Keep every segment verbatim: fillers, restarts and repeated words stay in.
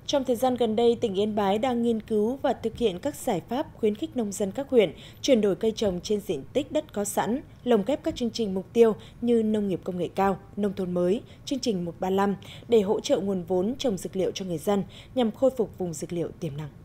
Trong thời gian gần đây, tỉnh Yên Bái đang nghiên cứu và thực hiện các giải pháp khuyến khích nông dân các huyện chuyển đổi cây trồng trên diện tích đất có sẵn, lồng ghép các chương trình mục tiêu như nông nghiệp công nghệ cao, nông thôn mới, chương trình một ba năm để hỗ trợ nguồn vốn trồng dược liệu cho người dân nhằm khôi phục vùng dược liệu tiềm năng.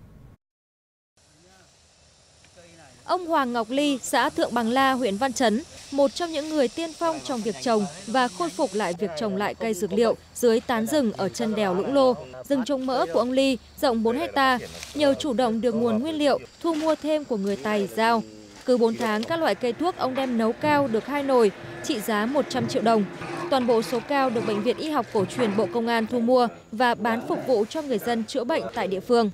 Ông Hoàng Ngọc Ly, xã Thượng Bằng La, huyện Văn Chấn, một trong những người tiên phong trong việc trồng và khôi phục lại việc trồng lại cây dược liệu dưới tán rừng ở chân đèo Lũng Lô. Rừng trồng mỡ của ông Ly rộng bốn héc ta, nhờ chủ động được nguồn nguyên liệu, thu mua thêm của người Tày, Dao. Cứ bốn tháng, các loại cây thuốc ông đem nấu cao được hai nồi, trị giá một trăm triệu đồng. Toàn bộ số cao được Bệnh viện Y học cổ truyền Bộ Công an thu mua và bán phục vụ cho người dân chữa bệnh tại địa phương.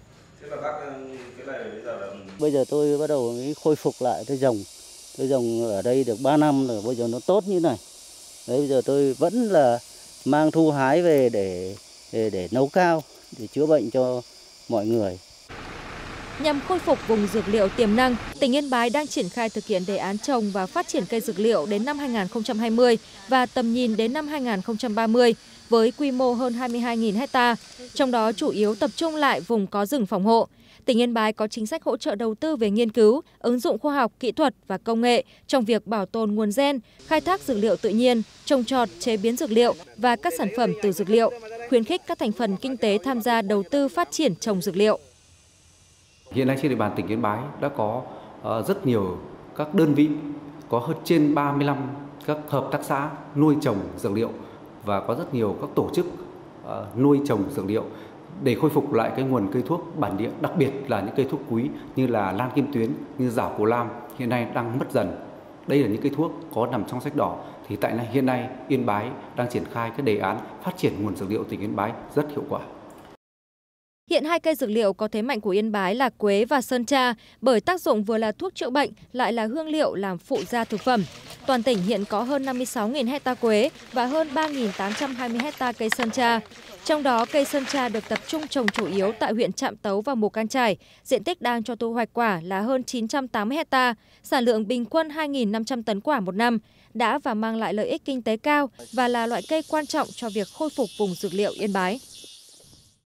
Bây giờ tôi bắt đầu khôi phục lại tôi trồng. Tôi trồng ở đây được ba năm rồi, bây giờ nó tốt như này. Đấy, bây giờ tôi vẫn là mang thu hái về để, để, để nấu cao, để chữa bệnh cho mọi người. Nhằm khôi phục vùng dược liệu tiềm năng, tỉnh Yên Bái đang triển khai thực hiện đề án trồng và phát triển cây dược liệu đến năm hai nghìn không trăm hai mươi và tầm nhìn đến năm hai nghìn không trăm ba mươi với quy mô hơn hai mươi hai nghìn héc ta, trong đó chủ yếu tập trung lại vùng có rừng phòng hộ. Tỉnh Yên Bái có chính sách hỗ trợ đầu tư về nghiên cứu, ứng dụng khoa học, kỹ thuật và công nghệ trong việc bảo tồn nguồn gen, khai thác dược liệu tự nhiên, trồng trọt, chế biến dược liệu và các sản phẩm từ dược liệu, khuyến khích các thành phần kinh tế tham gia đầu tư phát triển trồng dược liệu. Hiện nay trên địa bàn tỉnh Yên Bái đã có uh, rất nhiều các đơn vị, có hơn trên ba mươi lăm các hợp tác xã nuôi trồng dược liệu và có rất nhiều các tổ chức uh, nuôi trồng dược liệu để khôi phục lại cái nguồn cây thuốc bản địa, đặc biệt là những cây thuốc quý như là lan kim tuyến, như giảo cổ lam hiện nay đang mất dần. Đây là những cây thuốc có nằm trong sách đỏ. Thì tại này hiện nay Yên Bái đang triển khai cái đề án phát triển nguồn dược liệu tỉnh Yên Bái rất hiệu quả. Hiện hai cây dược liệu có thế mạnh của Yên Bái là quế và sơn tra, bởi tác dụng vừa là thuốc chữa bệnh lại là hương liệu làm phụ gia thực phẩm. Toàn tỉnh hiện có hơn năm mươi sáu nghìn héc ta quế và hơn ba nghìn tám trăm hai mươi héc ta cây sơn tra. Trong đó cây sơn tra được tập trung trồng chủ yếu tại huyện Trạm Tấu và Mù Cang Chải. Diện tích đang cho thu hoạch quả là hơn chín trăm tám mươi héc ta, sản lượng bình quân hai nghìn năm trăm tấn quả một năm, đã và mang lại lợi ích kinh tế cao và là loại cây quan trọng cho việc khôi phục vùng dược liệu Yên Bái.